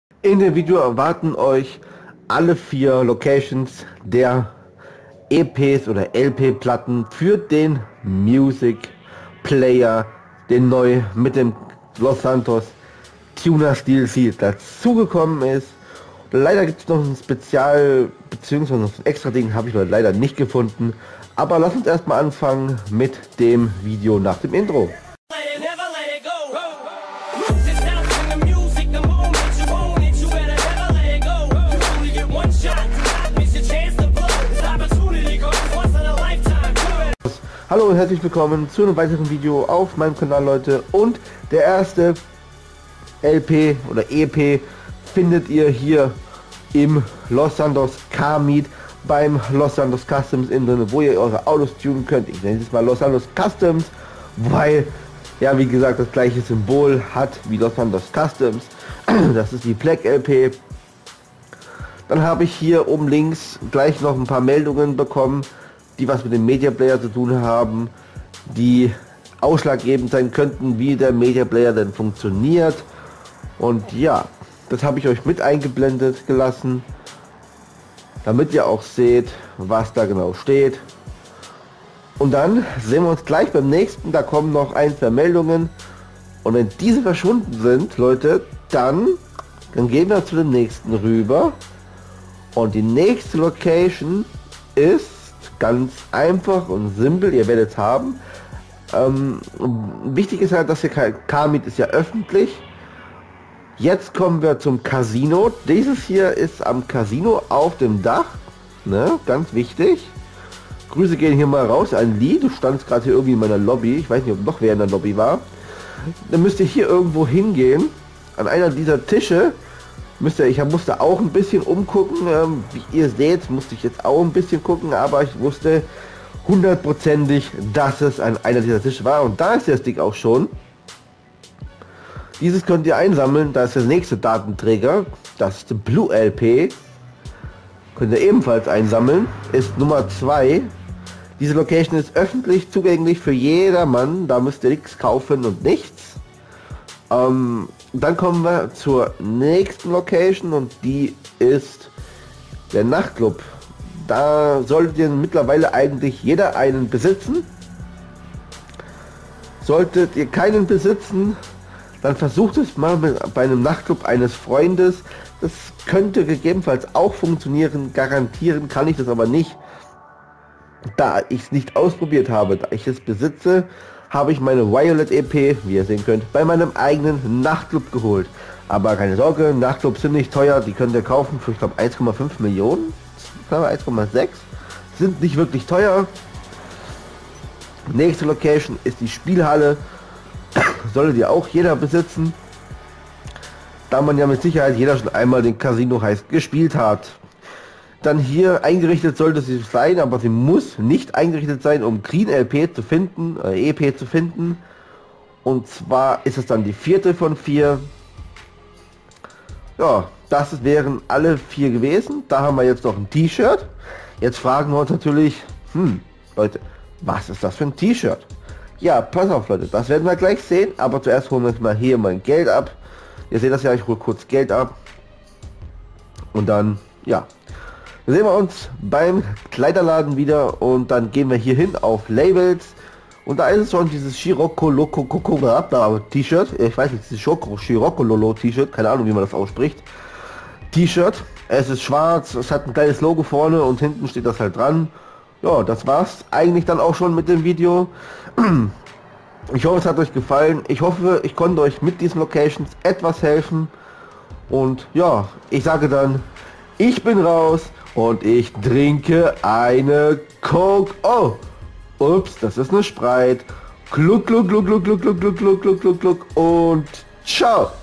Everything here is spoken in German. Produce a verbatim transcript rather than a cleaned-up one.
In dem Video erwarten euch alle vier Locations der E Ps oder L P-Platten für den Music Player, den neu mit dem Los Santos Tuners D L C dazugekommen ist. Leider gibt es noch ein Spezial bzw. ein extra Ding, habe ich leider nicht gefunden. Aber lasst uns erstmal anfangen mit dem Video nach dem Intro. Hallo und herzlich willkommen zu einem weiteren Video auf meinem Kanal, Leute. Und der erste L P oder E P findet ihr hier im Los Santos Car Meet beim Los Santos Customs innen drin, wo ihr eure Autos tunen könnt. Ich nenne es mal Los Santos Customs, weil, ja, wie gesagt, das gleiche Symbol hat wie Los Santos Customs. Das ist die Black L P. Dann habe ich hier oben links gleich noch ein paar Meldungen bekommen, die was mit dem Media Player zu tun haben, die ausschlaggebend sein könnten, wie der Media Player denn funktioniert. Und ja, das habe ich euch mit eingeblendet gelassen, damit ihr auch seht, was da genau steht. Und dann sehen wir uns gleich beim nächsten. Da kommen noch ein, zwei Meldungen. Und wenn diese verschwunden sind, Leute, dann, dann gehen wir zu dem nächsten rüber. Und die nächste Location ist ganz einfach und simpel, ihr werdet es haben. Ähm, wichtig ist halt, dass ihr kein Car Meet ist ja öffentlich. Jetzt kommen wir zum Casino. Dieses hier ist am Casino auf dem Dach, ne? Ganz wichtig. Grüße gehen hier mal raus an Lee. Du standst gerade hier irgendwie in meiner Lobby. Ich weiß nicht, ob noch wer in der Lobby war. Dann müsst ihr hier irgendwo hingehen. An einer dieser Tische müsst ihr, ich musste auch ein bisschen umgucken, ähm, wie ihr seht, musste ich jetzt auch ein bisschen gucken, aber ich wusste hundertprozentig, dass es an einer dieser Tische war. Und da ist der Stick auch schon. Dieses könnt ihr einsammeln, da ist der nächste Datenträger, das ist der Blue L P. Könnt ihr ebenfalls einsammeln, ist Nummer zwei. Diese Location ist öffentlich zugänglich für jedermann, da müsst ihr nichts kaufen und nichts. Ähm, dann kommen wir zur nächsten Location und die ist der Nachtclub. Da solltet ihr mittlerweile eigentlich jeder einen besitzen. Solltet ihr keinen besitzen, dann versucht es mal mit, bei einem Nachtclub eines Freundes. Das könnte gegebenenfalls auch funktionieren, garantieren kann ich das aber nicht. Da ich es nicht ausprobiert habe, da ich es besitze, habe ich meine Violet E P, wie ihr sehen könnt, bei meinem eigenen Nachtclub geholt. Aber keine Sorge, Nachtclubs sind nicht teuer, die könnt ihr kaufen für, ich glaube, eins Komma fünf Millionen, eins Komma sechs, sind nicht wirklich teuer. Nächste Location ist die Spielhalle, sollte die auch jeder besitzen, da man ja mit Sicherheit jeder schon einmal den Casino heißt gespielt hat. Dann hier eingerichtet sollte sie sein, aber sie muss nicht eingerichtet sein, um Green L P zu finden, äh, E P zu finden. Und zwar ist es dann die vierte von vier. Ja, das wären alle vier gewesen. Da haben wir jetzt noch ein T-Shirt. Jetzt fragen wir uns natürlich, hm, Leute, was ist das für ein T-Shirt? Ja, pass auf, Leute, das werden wir gleich sehen. Aber zuerst holen wir uns mal hier mein Geld ab. Ihr seht das ja, ich hole kurz Geld ab. Und dann, ja. Sehen wir uns beim Kleiderladen wieder und dann gehen wir hier hin auf Labels und da ist es schon dieses Scirocco Loco Coco T-Shirt, ich weiß nicht, dieses Scirocco Lolo T-Shirt, keine Ahnung wie man das ausspricht, T-Shirt, es ist schwarz, es hat ein kleines Logo vorne und hinten steht das halt dran. Ja, das war's eigentlich dann auch schon mit dem Video. Ich hoffe, es hat euch gefallen, ich hoffe, ich konnte euch mit diesen Locations etwas helfen und ja, ich sage dann, ich bin raus. Und ich trinke eine Coke. Oh, ups, das ist eine Sprite. Gluck, gluck, gluck, gluck, gluck, gluck, gluck, gluck, gluck, gluck, gluck. Und ciao.